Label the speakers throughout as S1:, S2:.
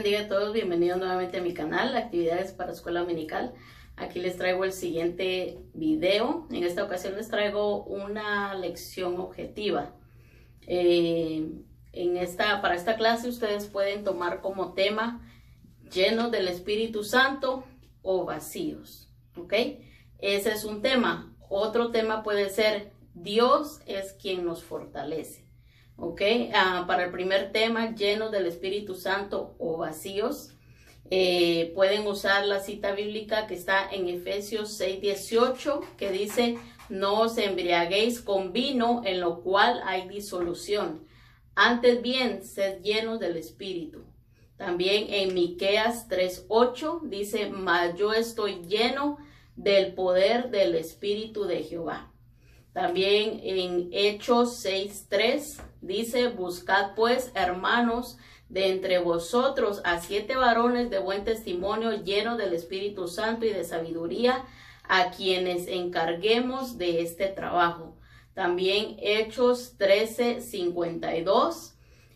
S1: bendiga a todos, bienvenidos nuevamente a mi canal, Actividades para Escuela Dominical. Aquí les traigo el siguiente video. En esta ocasión les traigo una lección objetiva. Para esta clase ustedes pueden tomar como tema llenos del Espíritu Santo o vacíos, ¿ok? Ese es un tema. Otro tema puede ser Dios es quien nos fortalece. Ok, para el primer tema, llenos del Espíritu Santo o vacíos, pueden usar la cita bíblica que está en Efesios 6:18, que dice, no os embriaguéis con vino en lo cual hay disolución, antes bien, sed llenos del Espíritu. También en Miqueas 3:8 dice, mas yo estoy lleno del poder del Espíritu de Jehová. También en Hechos 6:3 dice, buscad pues, hermanos, de entre vosotros a 7 varones de buen testimonio, llenos del Espíritu Santo y de sabiduría, a quienes encarguemos de este trabajo. También Hechos 13:52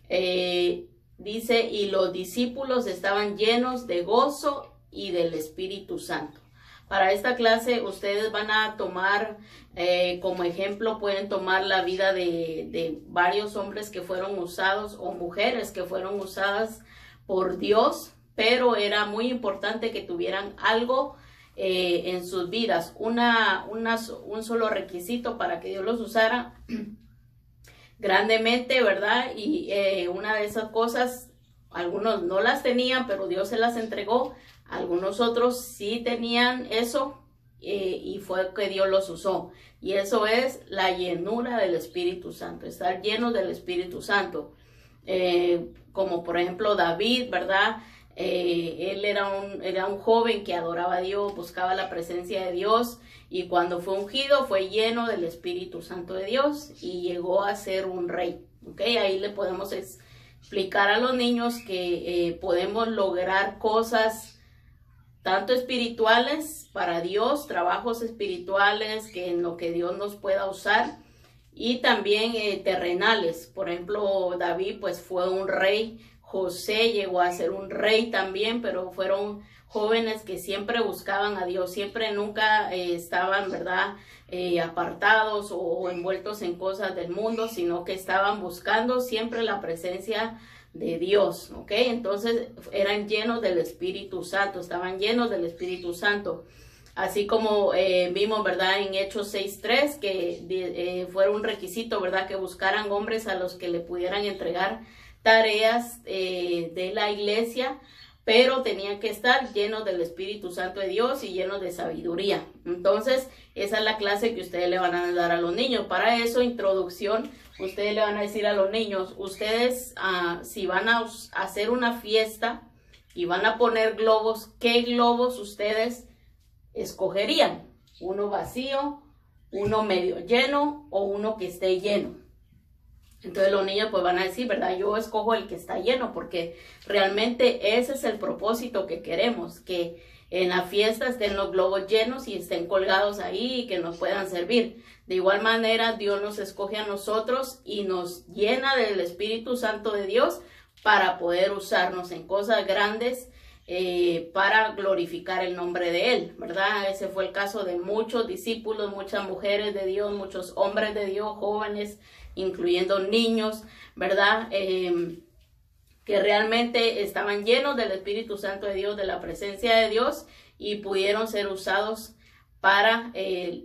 S1: dice, y los discípulos estaban llenos de gozo y del Espíritu Santo. Para esta clase ustedes van a tomar como ejemplo, pueden tomar la vida de varios hombres que fueron usados o mujeres que fueron usadas por Dios, pero era muy importante que tuvieran algo en sus vidas, un solo requisito para que Dios los usara grandemente, ¿verdad? Y una de esas cosas, algunos no las tenían, pero Dios se las entregó. Algunos otros sí tenían eso y fue que Dios los usó. Y eso es la llenura del Espíritu Santo, estar llenos del Espíritu Santo. Como por ejemplo David, ¿verdad? Él era un joven que adoraba a Dios, buscaba la presencia de Dios. Y cuando fue ungido fue lleno del Espíritu Santo de Dios y llegó a ser un rey. ¿Ok? Ahí le podemos explicar a los niños que podemos lograr cosas tanto espirituales para Dios, trabajos espirituales que en lo que Dios nos pueda usar, y también terrenales. Por ejemplo, David pues fue un rey, José llegó a ser un rey también, pero fueron jóvenes que siempre buscaban a Dios, nunca estaban, ¿verdad?, apartados o envueltos en cosas del mundo, sino que estaban buscando siempre la presencia de Dios, ¿ok? Entonces eran llenos del Espíritu Santo, estaban llenos del Espíritu Santo. Así como vimos, ¿verdad?, en Hechos 6:3, que fuera un requisito, ¿verdad?, que buscaran hombres a los que le pudieran entregar tareas de la iglesia, pero tenían que estar llenos del Espíritu Santo de Dios y llenos de sabiduría. Entonces, esa es la clase que ustedes le van a dar a los niños. Para eso, introducción, ustedes le van a decir a los niños, ustedes si van a hacer una fiesta y van a poner globos, ¿qué globos ustedes escogerían? ¿Uno vacío, uno medio lleno o uno que esté lleno? Entonces los niños pues van a decir, ¿verdad? Yo escojo el que está lleno, porque realmente ese es el propósito que queremos, que en la fiesta estén los globos llenos y estén colgados ahí y que nos puedan servir. De igual manera, Dios nos escoge a nosotros y nos llena del Espíritu Santo de Dios para poder usarnos en cosas grandes para glorificar el nombre de Él, ¿verdad? Ese fue el caso de muchos discípulos, muchas mujeres de Dios, muchos hombres de Dios, jóvenes, incluyendo niños, ¿verdad? Que realmente estaban llenos del Espíritu Santo de Dios, de la presencia de Dios, y pudieron ser usados para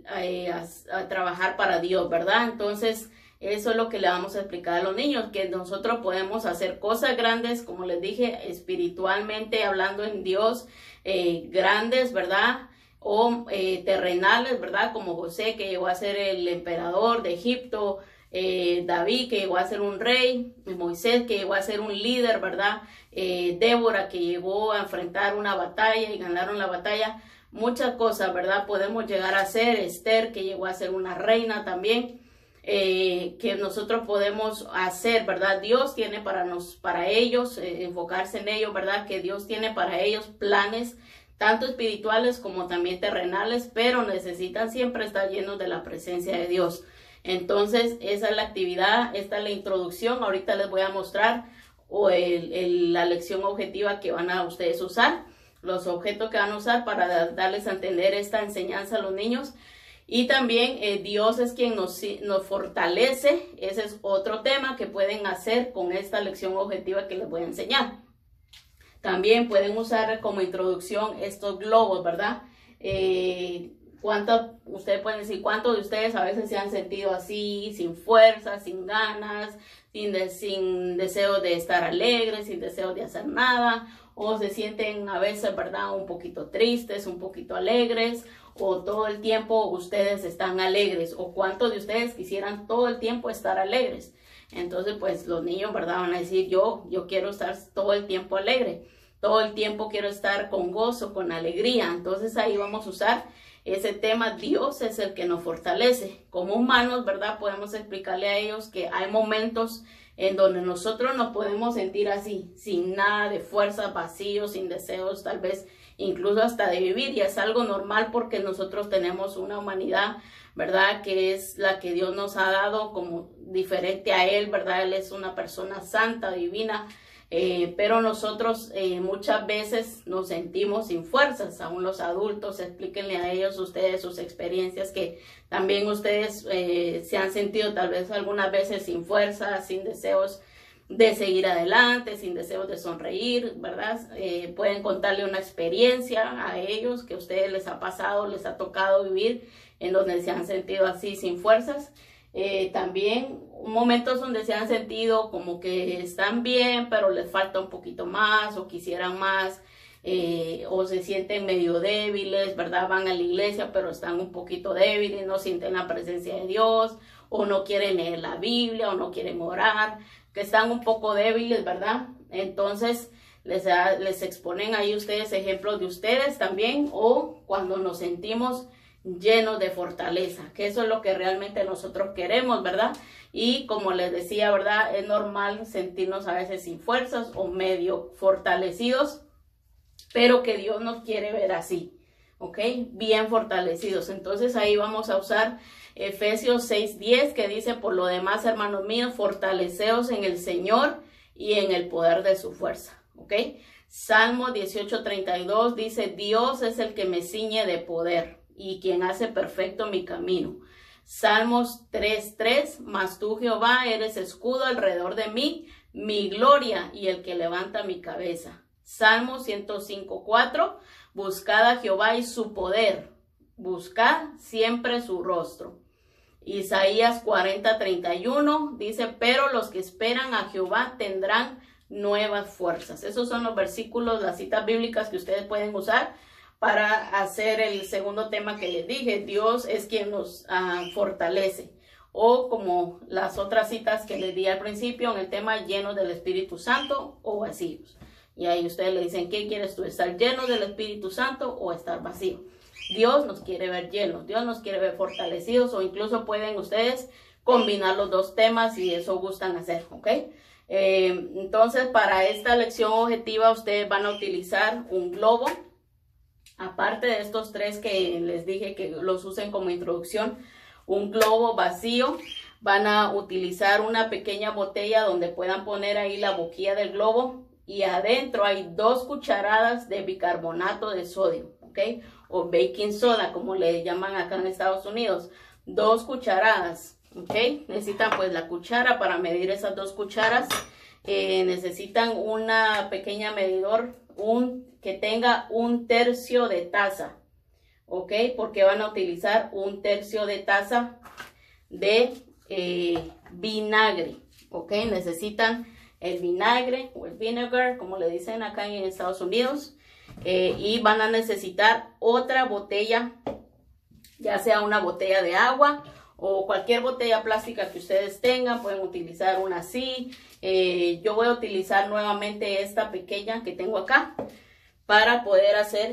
S1: a trabajar para Dios, ¿verdad? Entonces, eso es lo que le vamos a explicar a los niños, que nosotros podemos hacer cosas grandes, como les dije, espiritualmente hablando en Dios, grandes, ¿verdad? O terrenales, ¿verdad? Como José, que llegó a ser el emperador de Egipto, David, que llegó a ser un rey, Moisés, que llegó a ser un líder, ¿verdad? Débora, que llegó a enfrentar una batalla y ganaron la batalla. Muchas cosas, ¿verdad? Podemos llegar a ser Esther, que llegó a ser una reina también, que nosotros podemos hacer, ¿verdad? Dios tiene para ellos, enfocarse en ellos, ¿verdad? Que Dios tiene para ellos planes, tanto espirituales como también terrenales, pero necesitan siempre estar llenos de la presencia de Dios. Entonces, esa es la actividad, esta es la introducción. Ahorita les voy a mostrar o la lección objetiva que van a ustedes usar, los objetos que van a usar para darles a entender esta enseñanza a los niños. Y también Dios es quien nos fortalece. Ese es otro tema que pueden hacer con esta lección objetiva que les voy a enseñar. También pueden usar como introducción estos globos, ¿verdad? Ustedes pueden decir cuántos de ustedes a veces se han sentido así, sin fuerza, sin ganas, sin deseo de estar alegres, sin deseo de hacer nada, o se sienten a veces, ¿verdad?, un poquito tristes, un poquito alegres, o todo el tiempo ustedes están alegres, o cuántos de ustedes quisieran todo el tiempo estar alegres. Entonces, pues los niños, ¿verdad?, van a decir, yo quiero estar todo el tiempo alegre, todo el tiempo quiero estar con gozo, con alegría. Entonces ahí vamos a usar ese tema. Dios es el que nos fortalece. Como humanos, ¿verdad?, podemos explicarle a ellos que hay momentos en donde nosotros nos podemos sentir así, sin nada de fuerza, vacíos, sin deseos, tal vez incluso hasta de vivir, y es algo normal porque nosotros tenemos una humanidad, ¿verdad?, que es la que Dios nos ha dado como diferente a Él, ¿verdad? Él es una persona santa, divina, pero nosotros muchas veces nos sentimos sin fuerzas. Aún los adultos, explíquenle a ellos ustedes sus experiencias, que también ustedes se han sentido tal vez algunas veces sin fuerzas, sin deseos de seguir adelante, sin deseos de sonreír, ¿verdad? Pueden contarle una experiencia a ellos que a ustedes les ha pasado, les ha tocado vivir, en donde se han sentido así sin fuerzas. También momentos donde se han sentido como que están bien, pero les falta un poquito más o quisieran más, o se sienten medio débiles, ¿verdad? Van a la iglesia, pero están un poquito débiles, no sienten la presencia de Dios, o no quieren leer la Biblia, o no quieren orar, que están un poco débiles, ¿verdad? Entonces les exponen ahí ustedes ejemplos de ustedes también, o cuando nos sentimos llenos de fortaleza, que eso es lo que realmente nosotros queremos, ¿verdad? Y como les decía, ¿verdad?, es normal sentirnos a veces sin fuerzas o medio fortalecidos, pero que Dios nos quiere ver así, ¿ok? Bien fortalecidos. Entonces ahí vamos a usar Efesios 6:10, que dice: por lo demás, hermanos míos, fortaleceos en el Señor y en el poder de su fuerza, ¿ok? Salmo 18:32 dice: Dios es el que me ciñe de poder y quien hace perfecto mi camino. Salmos 3:3, mas tú, Jehová, eres escudo alrededor de mí, mi gloria y el que levanta mi cabeza. Salmo 105:4, buscad a Jehová y su poder, buscad siempre su rostro. Isaías 40:31 dice: pero los que esperan a Jehová tendrán nuevas fuerzas. Esos son los versículos, las citas bíblicas que ustedes pueden usar para hacer el segundo tema que les dije. Dios es quien nos fortalece. O como las otras citas que les di al principio en el tema, llenos del Espíritu Santo o vacíos. Y ahí ustedes le dicen: ¿qué quieres tú? ¿Estar lleno del Espíritu Santo o estar vacío? Dios nos quiere ver llenos, Dios nos quiere ver fortalecidos, o incluso pueden ustedes combinar los dos temas si eso gustan hacer, ¿ok? Entonces, para esta lección objetiva ustedes van a utilizar un globo. Aparte de estos tres que les dije que los usen como introducción, un globo vacío, van a utilizar una pequeña botella donde puedan poner ahí la boquilla del globo, y adentro hay 2 cucharadas de bicarbonato de sodio, ¿ok? O baking soda, como le llaman acá en Estados Unidos. 2 cucharadas, ¿ok? Necesitan pues la cuchara para medir esas 2 cucharas. Necesitan una pequeña medidor, que tenga 1/3 de taza, ¿ok? Porque van a utilizar 1/3 de taza de vinagre, ¿ok? Necesitan el vinagre o el vinegar, como le dicen acá en Estados Unidos, y van a necesitar otra botella, ya sea una botella de agua o cualquier botella plástica que ustedes tengan. Pueden utilizar una así. Yo voy a utilizar nuevamente esta pequeña que tengo acá para poder hacer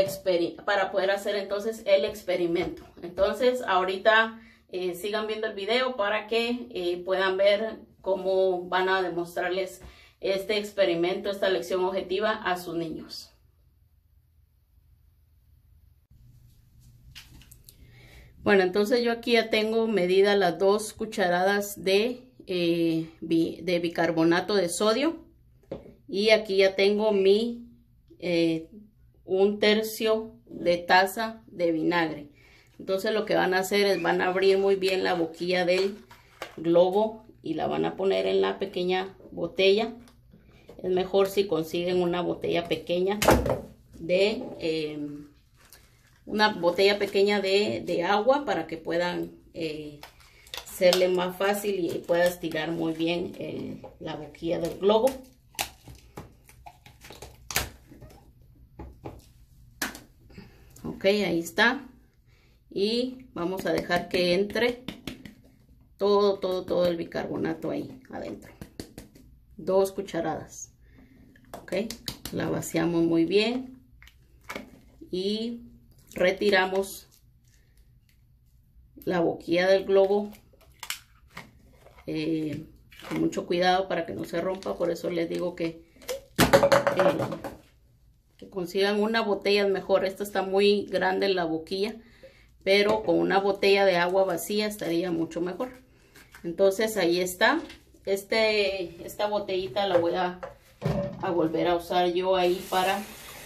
S1: entonces el experimento. Entonces ahorita sigan viendo el video para que puedan ver cómo van a demostrarles este experimento, esta lección objetiva a sus niños. Bueno, entonces yo aquí ya tengo medidas las 2 cucharadas de bicarbonato de sodio. Y aquí ya tengo mi 1/3 de taza de vinagre. Entonces lo que van a hacer es van a abrir muy bien la boquilla del globo y la van a poner en la pequeña botella. Es mejor si consiguen una botella pequeña de agua para que puedan serle más fácil y pueda estirar muy bien la boquilla del globo. Ok, ahí está. Y vamos a dejar que entre todo el bicarbonato ahí adentro. 2 cucharadas. Ok, la vaciamos muy bien y retiramos la boquilla del globo con mucho cuidado para que no se rompa. Por eso les digo que consigan una botella, es mejor. Esta está muy grande la boquilla, pero con una botella de agua vacía estaría mucho mejor. Entonces ahí está. Esta botellita la voy a volver a usar yo ahí para,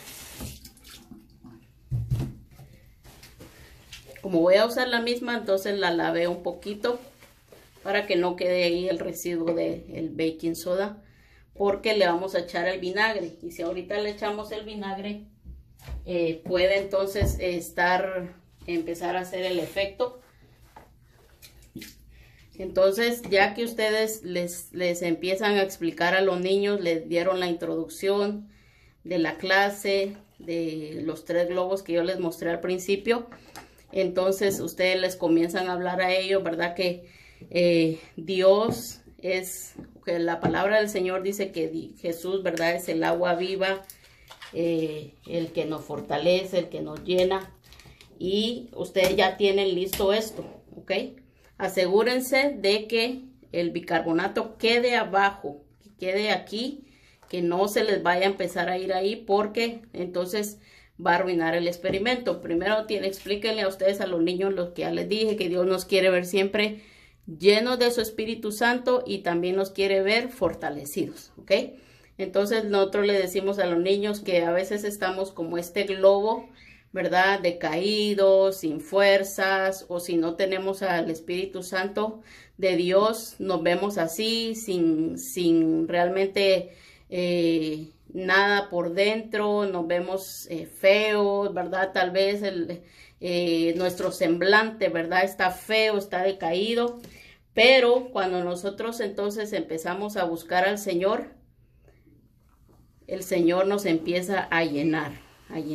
S1: como voy a usar la misma, entonces la lavé un poquito para que no quede ahí el residuo del baking soda, porque le vamos a echar el vinagre. Y si ahorita le echamos el vinagre, puede entonces empezar a hacer el efecto. Entonces, ya que ustedes les empiezan a explicar a los niños, les dieron la introducción de la clase, de los 3 globos que yo les mostré al principio, entonces ustedes les comienzan a hablar a ellos, ¿verdad? Que Dios es, que la palabra del Señor dice que Jesús, ¿verdad? Es el agua viva, el que nos fortalece, el que nos llena. Y ustedes ya tienen listo esto, ¿ok? Asegúrense de que el bicarbonato quede abajo, que quede aquí, que no se les vaya a empezar a ir ahí, porque entonces va a arruinar el experimento. Primero explíquenle a ustedes, a los niños, lo que ya les dije, que Dios nos quiere ver siempre llenos de su Espíritu Santo y también nos quiere ver fortalecidos, ¿ok? Entonces nosotros le decimos a los niños que a veces estamos como este globo, ¿verdad? Decaídos, sin fuerzas, o si no tenemos al Espíritu Santo de Dios, nos vemos así, sin realmente nada por dentro, nos vemos feos, ¿verdad? Tal vez nuestro semblante, ¿verdad? Está feo, está decaído, pero cuando nosotros entonces empezamos a buscar al Señor, el Señor nos empieza a llenar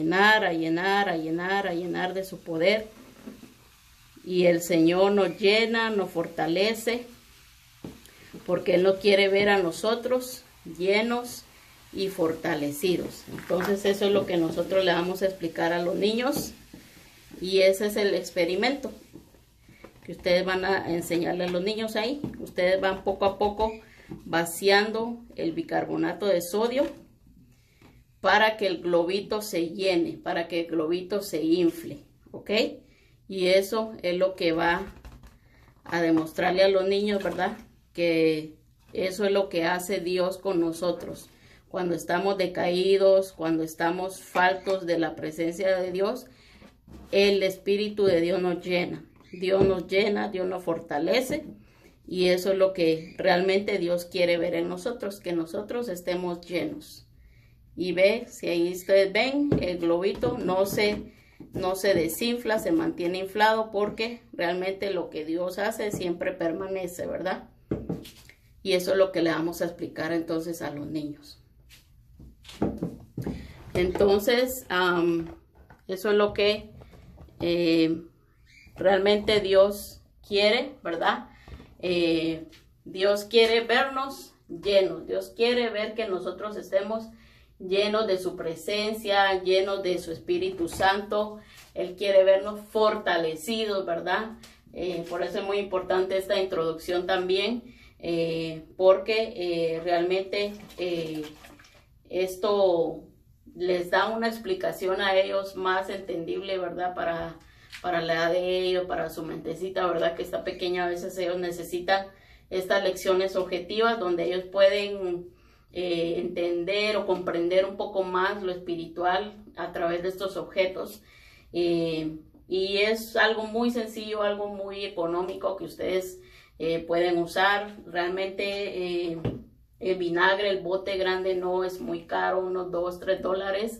S1: de su poder, y el Señor nos llena, nos fortalece, porque Él nos quiere ver a nosotros llenos y fortalecidos. Entonces eso es lo que nosotros le vamos a explicar a los niños, y ese es el experimento que ustedes van a enseñarle a los niños ahí. Ustedes van poco a poco vaciando el bicarbonato de sodio para que el globito se llene, para que el globito se infle, ¿ok? Y eso es lo que va a demostrarle a los niños, ¿verdad? Que eso es lo que hace Dios con nosotros. Cuando estamos decaídos, cuando estamos faltos de la presencia de Dios, el Espíritu de Dios nos llena. Dios nos llena, Dios nos fortalece, y eso es lo que realmente Dios quiere ver en nosotros, que nosotros estemos llenos. Y ve, si ahí ustedes ven, el globito no se desinfla, se mantiene inflado, porque realmente lo que Dios hace siempre permanece, ¿verdad? Y eso es lo que le vamos a explicar entonces a los niños. Entonces, eso es lo que realmente Dios quiere, ¿verdad? Dios quiere vernos llenos. Dios quiere ver que nosotros estemos llenos de su presencia, llenos de su Espíritu Santo. Él quiere vernos fortalecidos, ¿verdad? Por eso es muy importante esta introducción también, porque realmente esto les da una explicación a ellos más entendible, ¿verdad? Para la edad de ellos, para su mentecita, ¿verdad? Que está pequeña, a veces ellos necesitan estas lecciones objetivas donde ellos pueden entender o comprender un poco más lo espiritual a través de estos objetos. Y es algo muy sencillo, algo muy económico que ustedes pueden usar. Realmente el vinagre, el bote grande no es muy caro, unos $2, $3.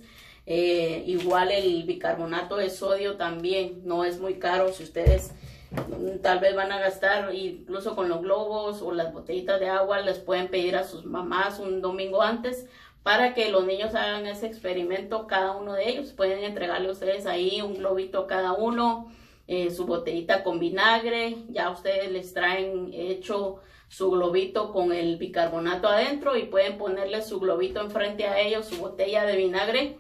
S1: Igual el bicarbonato de sodio también no es muy caro. Si ustedes tal vez van a gastar, incluso con los globos o las botellitas de agua, les pueden pedir a sus mamás un domingo antes para que los niños hagan ese experimento. Cada uno de ellos pueden entregarle a ustedes ahí un globito cada uno, su botellita con vinagre. Ya ustedes les traen hecho su globito con el bicarbonato adentro y pueden ponerle su globito enfrente a ellos, su botella de vinagre,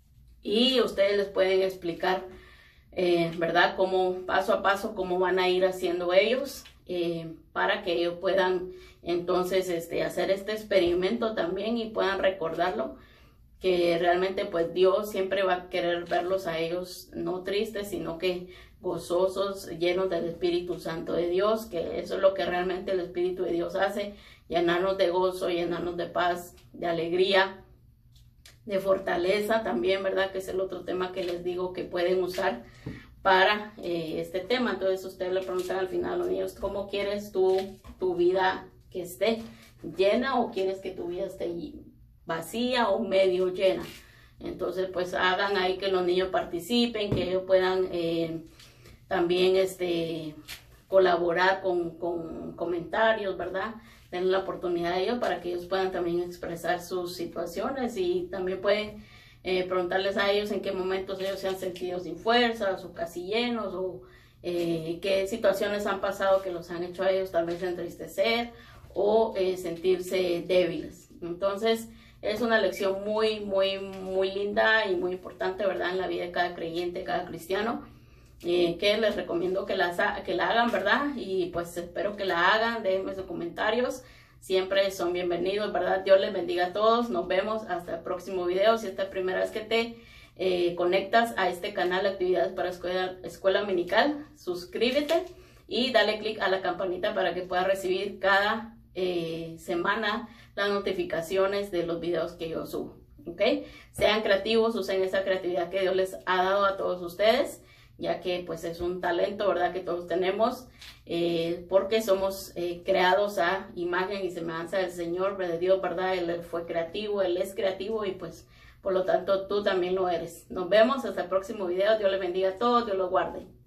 S1: y ustedes les pueden explicar ¿verdad? Cómo paso a paso, cómo van a ir haciendo ellos, para que ellos puedan entonces hacer este experimento también y puedan recordarlo, que realmente pues Dios siempre va a querer verlos a ellos no tristes, sino que gozosos, llenos del Espíritu Santo de Dios, que eso es lo que realmente el Espíritu de Dios hace, llenarnos de gozo, llenarnos de paz, de alegría, de fortaleza también, ¿verdad? Que es el otro tema que les digo que pueden usar para este tema. Entonces ustedes le preguntan al final a los niños, ¿cómo quieres tu vida que esté llena, o quieres que tu vida esté vacía o medio llena? Entonces pues hagan ahí que los niños participen, que ellos puedan también colaborar con comentarios, ¿verdad? Den la oportunidad a ellos para que ellos puedan también expresar sus situaciones, y también pueden preguntarles a ellos en qué momentos ellos se han sentido sin fuerzas o casi llenos, o qué situaciones han pasado que los han hecho a ellos tal vez entristecer o sentirse débiles. Entonces es una lección muy linda y muy importante, ¿verdad? En la vida de cada creyente, cada cristiano, que les recomiendo que la hagan, ¿verdad? Y pues espero que la hagan. Déjenme sus comentarios, siempre son bienvenidos, ¿verdad? Dios les bendiga a todos, nos vemos hasta el próximo video. Si esta es la primera vez que te conectas a este canal de Actividades para Escuela Dominical, suscríbete y dale click a la campanita para que puedas recibir cada semana las notificaciones de los videos que yo subo, ¿ok? Sean creativos, usen esa creatividad que Dios les ha dado a todos ustedes, ya que pues es un talento, ¿verdad? Que todos tenemos, porque somos creados a imagen y semejanza del Señor, de Dios, ¿verdad? Él fue creativo, Él es creativo, y pues por lo tanto tú también lo eres. Nos vemos hasta el próximo video. Dios les bendiga a todos, Dios los guarde.